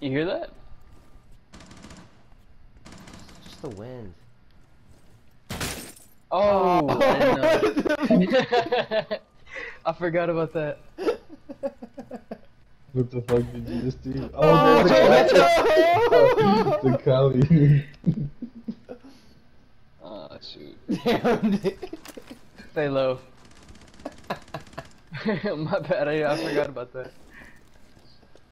You hear that? Just the wind. Oh, I didn't know. I forgot about that. What the fuck did you just do? Oh, the Cali. Oh shoot. Damn, dude. Stay low. My bad, I forgot about that.